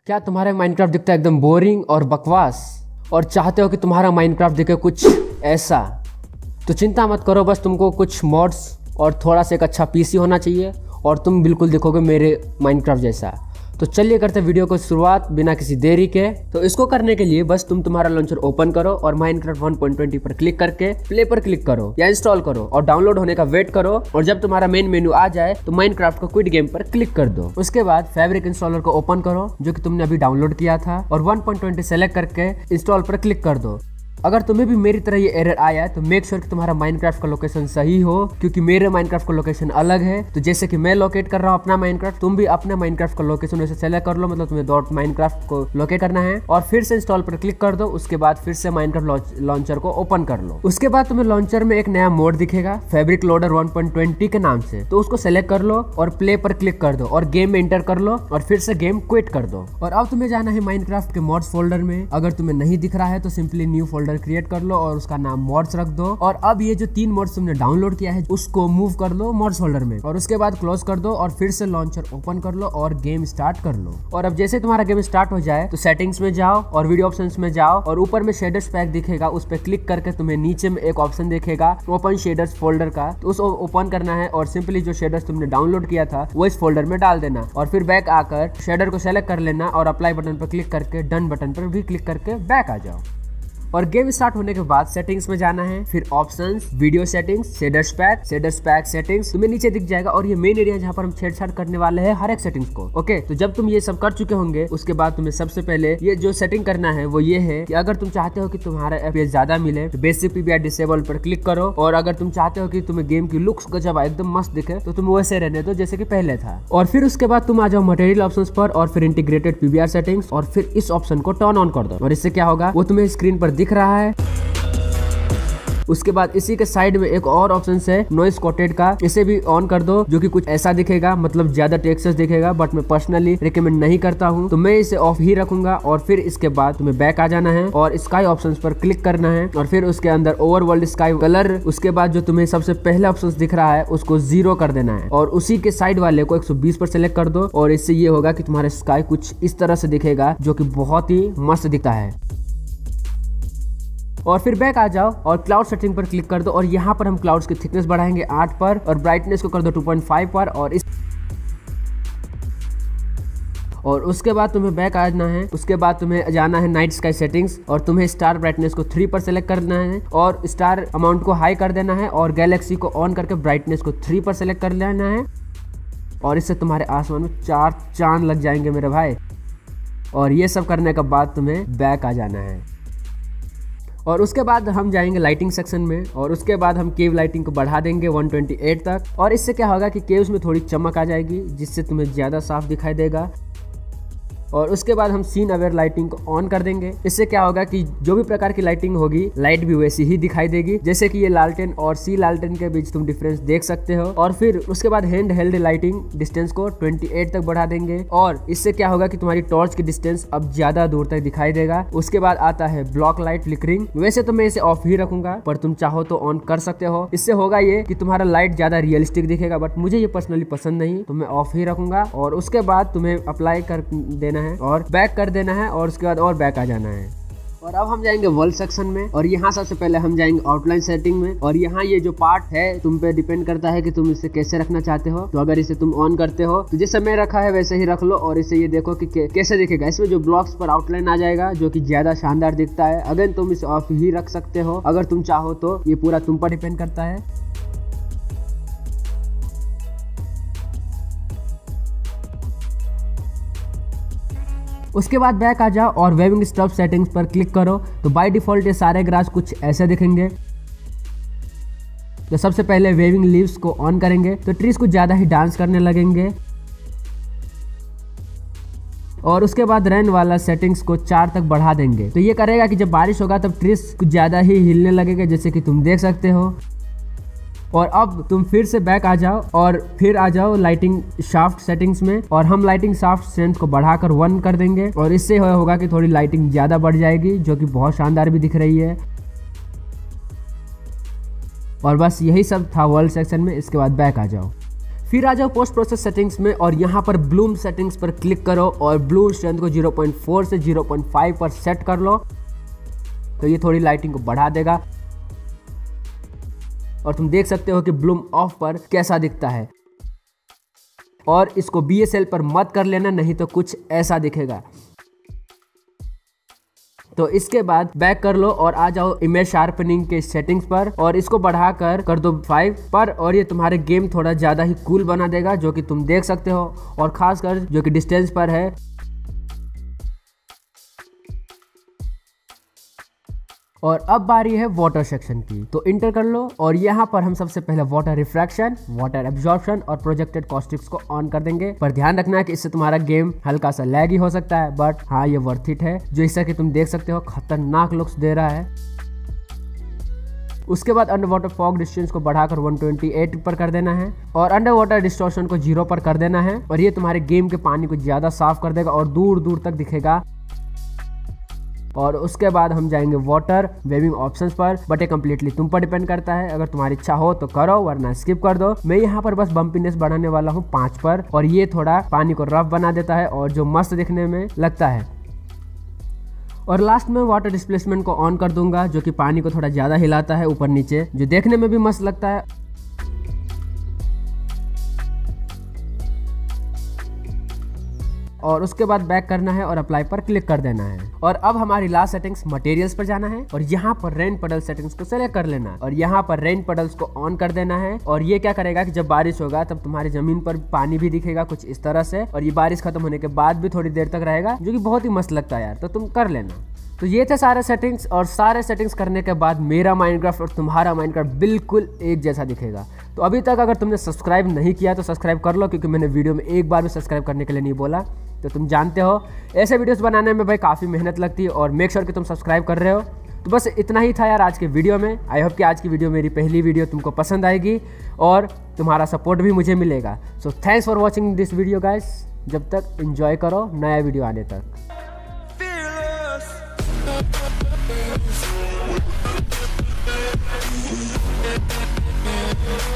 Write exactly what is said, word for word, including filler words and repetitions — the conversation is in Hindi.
क्या तुम्हारा माइनक्राफ्ट दिखता है एकदम बोरिंग और बकवास और चाहते हो कि तुम्हारा माइनक्राफ्ट दिखे कुछ ऐसा? तो चिंता मत करो, बस तुमको कुछ मॉड्स और थोड़ा सा एक अच्छा पीसी होना चाहिए और तुम बिल्कुल दिखोगे मेरे माइनक्राफ्ट जैसा। तो चलिए करते हैं वीडियो को शुरुआत बिना किसी देरी के। तो इसको करने के लिए बस तुम तुम्हारा लॉन्चर ओपन करो और माइनक्राफ्ट वन पॉइंट ट्वेंटी पर क्लिक करके प्ले पर क्लिक करो या इंस्टॉल करो और डाउनलोड होने का वेट करो। और जब तुम्हारा मेन मेन्यू आ जाए तो माइनक्राफ्ट को क्विट गेम पर क्लिक कर दो। उसके बाद फैब्रिक इंस्टॉलर को ओपन करो जो कि तुमने अभी डाउनलोड किया था और वन पॉइंट ट्वेंटी सेलेक्ट करके इंस्टॉल पर क्लिक कर दो। अगर तुम्हें भी मेरी तरह ये एरर आया तो मेक श्योर कि तुम्हारा माइनक्राफ्ट का लोकेशन सही हो, क्योंकि मेरे माइनक्राफ्ट का लोकेशन अलग है। तो जैसे कि मैं लोकेट कर रहा हूँ अपना माइनक्राफ्ट, तुम भी अपने माइनक्राफ्ट का लोकेशन वैसे सेलेक्ट कर लो, मतलब तुम्हें डॉट माइनक्राफ्ट को लोकेट करना है और फिर से इंस्टॉल पर क्लिक कर दो। उसके बाद फिर से माइनक्राफ्ट लॉन्चर को ओपन कर लो। उसके बाद तुम्हें लॉन्चर में एक नया मोड दिखेगा fabric loader one point twenty के नाम से, तो उसको सेलेक्ट कर लो और प्ले पर क्लिक कर दो और गेम में एंटर कर लो और फिर से गेम क्विट कर दो। और अब तुम्हें जाना है माइनक्राफ्ट के मॉड्स फोल्डर में। अगर तुम्हें नहीं दिख रहा है तो सिंपली न्यू फोल्डर क्रिएट कर लो और उसका नाम मॉड्स रख दो। और अब ये जो तीन मॉड्स तुमने डाउनलोड किया है उसको मूव कर लो मॉड्स फोल्डर में और उसके बाद क्लोज कर दो और फिर से लॉन्चर ओपन कर लो और गेम स्टार्ट कर लो। और अब जैसे तुम्हारा गेम स्टार्ट हो जाए तो सेटिंग्स में जाओ और वीडियो ऑप्शंस में जाओ और ऊपर में शेडर्स पैक दिखेगा, उस पर क्लिक करके तुम्हें नीचे में एक ऑप्शन दिखेगा ओपन शेडर्स फोल्डर का, तो उसको ओपन करना है और सिंपली जो शेडर्स तुमने डाउनलोड किया था वो इस फोल्डर में डाल देना और फिर बैक आकर शेडर को सेलेक्ट कर लेना और अप्लाई बटन पर क्लिक करके डन बटन पर भी क्लिक करके बैक आ जाओ। और गेम स्टार्ट होने के बाद सेटिंग्स में जाना है, फिर options, video settings, shaders pack, shaders pack settings तुम्हें नीचे दिख जाएगा और ये मेन एरिया जहाँ पर हम छेड़छाड़ करने वाले हैं हर एक सेटिंग्स को। ओके, तो जब तुम ये सब कर चुके होंगे उसके बाद तुम्हें सबसे पहले ये जो सेटिंग करना है वो ये है कि अगर तुम चाहते हो कि तुम्हारा एफपीएस ज्यादा मिले तो बेसिक पीवीआर डिसेबल पर क्लिक करो। और अगर तुम चाहते हो कि तुम्हें गेम की लुक्स गजब एकदम मस्त दिखे तो तुम वैसे रहने दो जैसे कि पहले था। और फिर उसके बाद तुम आ जाओ मटेरियल ऑप्शंस पर और फिर इंटीग्रेटेड पीवीआर सेटिंग्स और फिर इस ऑप्शन को टर्न ऑन कर दो और इससे क्या होगा वो तुम्हें स्क्रीन पर दिख रहा है। उसके बाद इसी के साइड में एक और ऑप्शन है नॉइस कोटेड का, इसे भी ऑन कर दो जो कि कुछ ऐसा दिखेगा, मतलब ज्यादा टेक्सचर्स दिखेगा, बट मैं पर्सनली रिकमेंड नहीं करता हूं तो मैं इसे ऑफ ही रखूंगा। और फिर इसके बाद तुम्हें बैक आ जाना है और स्काई ऑप्शंस पर क्लिक करना है और फिर उसके अंदर ओवरवर्ल्ड स्काई कलर, उसके बाद जो तुम्हें सबसे पहले ऑप्शन दिख रहा है उसको जीरो कर देना है और उसी के साइड वाले को एक सौ बीस पर सिलेक्ट कर दो और इससे ये होगा कि तुम्हारा स्काई कुछ इस तरह से दिखेगा जो कि बहुत ही मस्त दिखता है। और फिर बैक आ जाओ और क्लाउड सेटिंग पर क्लिक कर दो और यहाँ पर हम क्लाउड्स की थिकनेस बढ़ाएंगे आठ पर और ब्राइटनेस को कर दो टू पॉइंट फाइव पर और इस और उसके बाद तुम्हें बैक आना है। उसके बाद तुम्हें जाना है नाइट स्काई सेटिंग्स और तुम्हें स्टार ब्राइटनेस को थ्री पर सेलेक्ट करना है और स्टार अमाउंट को हाई कर देना है और गैलेक्सी को ऑन करके ब्राइटनेस को थ्री पर सेलेक्ट कर लेना है और इससे तुम्हारे आसमान में चार चांद लग जाएंगे मेरे भाई। और ये सब करने के बाद तुम्हें बैक आ जाना है और उसके बाद हम जाएंगे लाइटिंग सेक्शन में और उसके बाद हम केव लाइटिंग को बढ़ा देंगे वन ट्वेंटी एट तक और इससे क्या होगा कि केव्स में थोड़ी चमक आ जाएगी जिससे तुम्हें ज़्यादा साफ दिखाई देगा। और उसके बाद हम सीन अवेयर लाइटिंग को ऑन कर देंगे, इससे क्या होगा कि जो भी प्रकार की लाइटिंग होगी लाइट भी वैसी ही दिखाई देगी, जैसे कि ये लालटेन और सी लालटेन के बीच तुम डिफरेंस देख सकते हो। और फिर उसके बाद हैंड हेल्ड लाइटिंग डिस्टेंस को अट्ठाईस तक बढ़ा देंगे और इससे क्या होगा कि तुम्हारी टॉर्च की डिस्टेंस अब ज्यादा दूर तक दिखाई देगा। उसके बाद आता है ब्लॉक लाइट फ्लिकरिंग, वैसे तो मैं इसे ऑफ ही रखूंगा पर तुम चाहो तो ऑन कर सकते हो। इससे होगा ये कि तुम्हारा लाइट ज्यादा रियलिस्टिक दिखेगा, बट मुझे ये पर्सनली पसंद नहीं तो मैं ऑफ ही रखूंगा। और उसके बाद तुम्हें अप्लाई कर देना है और बैक कर देना है और उसके बाद और बैक आ जाना है। और अब हम जाएंगे वर्ल्ड सेक्शन में और यहाँ सबसे पहले हम जाएंगे आउटलाइन सेटिंग में और यहाँ ये जो पार्ट है तुम पे डिपेंड करता है कि तुम इसे कैसे रखना चाहते हो। तो अगर इसे तुम ऑन करते हो तो जैसे मैं रखा है वैसे ही रख लो और इसे ये देखो कि कैसे दिखेगा। इसमें जो ब्लॉक्स पर आउटलाइन आ जाएगा जो कि ज्यादा शानदार दिखता है। अगर तुम इसे ऑफ ही रख सकते हो अगर तुम चाहो तो, ये पूरा तुम पर डिपेंड करता है। उसके बाद बैक आ जाओ और वेविंग स्टॉप सेटिंग्स पर क्लिक करो तो बाय डिफॉल्ट ये सारे ग्रास कुछ ऐसे दिखेंगे। तो सबसे पहले वेविंग लीव्स को ऑन करेंगे तो ट्रीज कुछ ज्यादा ही डांस करने लगेंगे और उसके बाद रेन वाला सेटिंग्स को चार तक बढ़ा देंगे तो ये करेगा कि जब बारिश होगा तब ट्रीज कुछ ज्यादा ही हिलने लगेगा जैसे कि तुम देख सकते हो। और अब तुम फिर से बैक आ जाओ और फिर आ जाओ लाइटिंग शाफ्ट सेटिंग्स में और हम लाइटिंग शाफ्ट स्ट्रेंथ को बढ़ाकर वन कर देंगे और इससे होगा कि थोड़ी लाइटिंग ज्यादा बढ़ जाएगी जो कि बहुत शानदार भी दिख रही है। और बस यही सब था वर्ल्ड सेक्शन में। इसके बाद बैक आ जाओ। फिर आ जाओ पोस्ट प्रोसेस सेटिंग्स में और यहाँ पर ब्लूम सेटिंग्स पर क्लिक करो और ब्लूम स्ट्रेंथ को ज़ीरो पॉइंट फोर से ज़ीरो पॉइंट फाइव पर सेट कर लो, तो ये थोड़ी लाइटिंग को बढ़ा देगा और तुम देख सकते हो कि ब्लूम ऑफ पर कैसा दिखता है। और इसको बी एस एल पर मत कर लेना, नहीं तो कुछ ऐसा दिखेगा। तो इसके बाद बैक कर लो और आ जाओ इमेज शार्पनिंग के सेटिंग्स पर और इसको बढ़ाकर कर दो फाइव पर और ये तुम्हारे गेम थोड़ा ज़्यादा ही कूल बना देगा, जो कि तुम देख सकते हो। और खासकर जो कि डिस्टेंस पर है। और अब बारी है वाटर सेक्शन की, तो इंटर कर लो और यहाँ पर हम सबसे पहले वाटर रिफ्रैक्शन, वाटर एब्जॉर्प्शन और प्रोजेक्टेड कॉस्टिक्स को ऑन कर देंगे। पर ध्यान रखना है कि इससे तुम्हारा गेम हल्का सा लैगी हो सकता है, बट हाँ ये वर्थ इट है। जो इससे कि तुम देख सकते हो खतरनाक लुक्स दे रहा है। उसके बाद अंडर वाटर फॉग डिस्टेंस को बढ़ाकर वन ट्वेंटी एट पर कर देना है और अंडर वाटर डिस्टॉर्शन को जीरो पर कर देना है और ये तुम्हारे गेम के पानी को ज्यादा साफ कर देगा और दूर दूर तक दिखेगा। और उसके बाद हम जाएंगे वाटर वेविंग ऑप्शंस पर, बट ये कम्प्लीटली तुम पर डिपेंड करता है। अगर तुम्हारी इच्छा हो तो करो, वरना स्किप कर दो। मैं यहाँ पर बस बम्पीनेस बढ़ाने वाला हूँ पाँच पर और ये थोड़ा पानी को रफ बना देता है और जो मस्त दिखने में लगता है। और लास्ट में वाटर डिस्प्लेसमेंट को ऑन कर दूंगा, जो कि पानी को थोड़ा ज्यादा हिलाता है ऊपर नीचे, जो देखने में भी मस्त लगता है। और उसके बाद बैक करना है और अप्लाई पर क्लिक कर देना है। और अब हमारी लास्ट सेटिंग्स मटेरियल्स पर जाना है और यहाँ पर रेन पडल सेटिंग्स को सेलेक्ट कर लेना है और यहाँ पर रेन पडल्स को ऑन कर देना है। और ये क्या करेगा कि जब बारिश होगा तब तुम्हारी जमीन पर पानी भी दिखेगा कुछ इस तरह से, और ये बारिश खत्म होने के बाद भी थोड़ी देर तक रहेगा, जो कि बहुत ही मस्त लगता है यार। तो तुम कर लेना। तो ये थे सारे सेटिंग्स और सारे सेटिंग्स करने के बाद मेरा माइनक्राफ्ट और तुम्हारा माइनक्राफ्ट बिल्कुल एक जैसा दिखेगा। तो अभी तक अगर तुमने सब्सक्राइब नहीं किया तो सब्सक्राइब कर लो, क्योंकि मैंने वीडियो में एक बार भी सब्सक्राइब करने के लिए नहीं बोला। तो तुम जानते हो ऐसे वीडियोस बनाने में भाई काफ़ी मेहनत लगती है और मेक श्योर कि तुम सब्सक्राइब कर रहे हो। तो बस इतना ही था यार आज के वीडियो में। आई होप कि आज की वीडियो मेरी पहली वीडियो तुमको पसंद आएगी और तुम्हारा सपोर्ट भी मुझे मिलेगा। So thanks for watching this video guys. जब तक एंजॉय करो नया वीडियो आने तक।